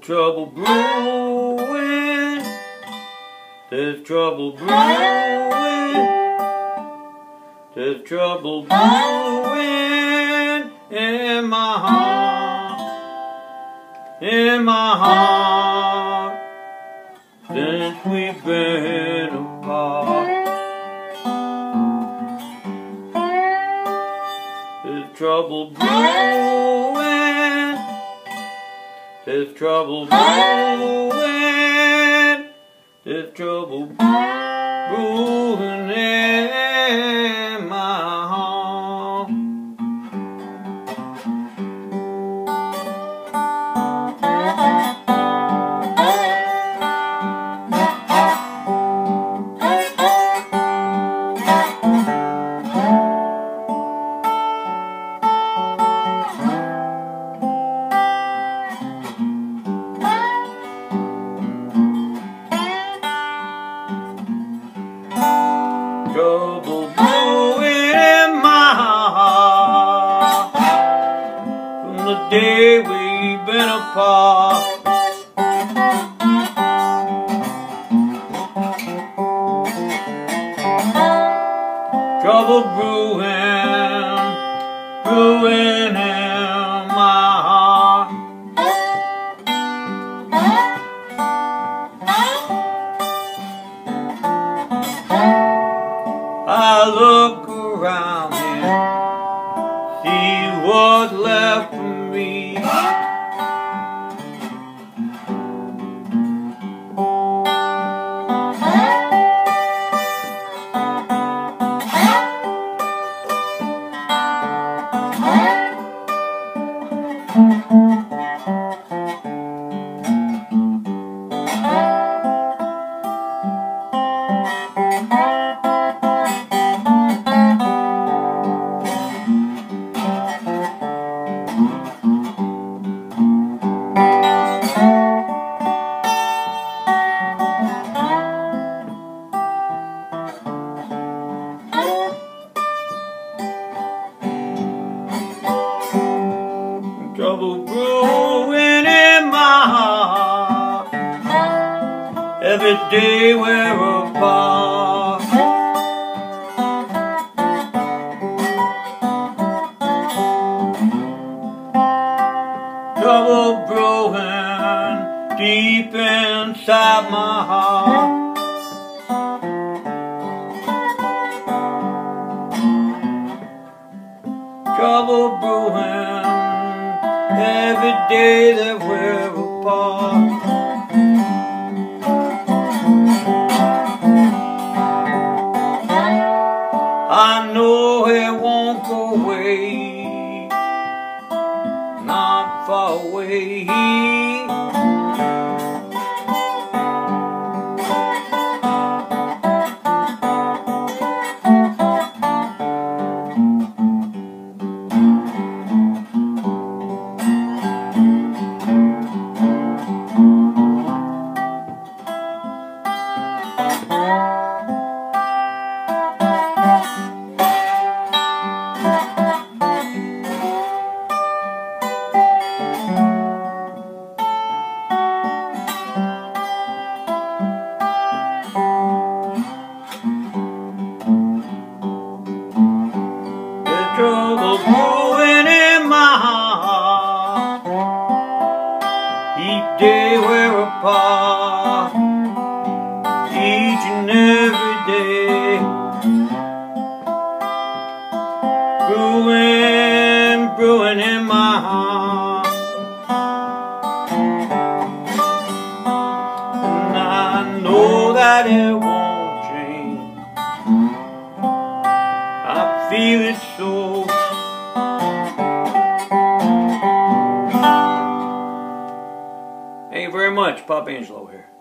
trouble brewing. There's trouble brewing. There's trouble brewing in my heart. In my heart. Since we've been apart. There's trouble brewing. There's trouble brewing. There's trouble brewing in my heart. Trouble brewing in my heart from the day we've been apart. Trouble brewing, brewing in my heart. I look around here, see what's left of me. Trouble brewing in my heart. Every day we're apart. Trouble brewing deep inside my heart. Trouble brewing every day that we're apart. I know it won't go away, not far away. Trouble brewing in my heart. Each day we're apart. Each and every day. Brewing, brewing in my heart. And I know that it won't change. I feel it so. Thank you very much. Pop Angelo here.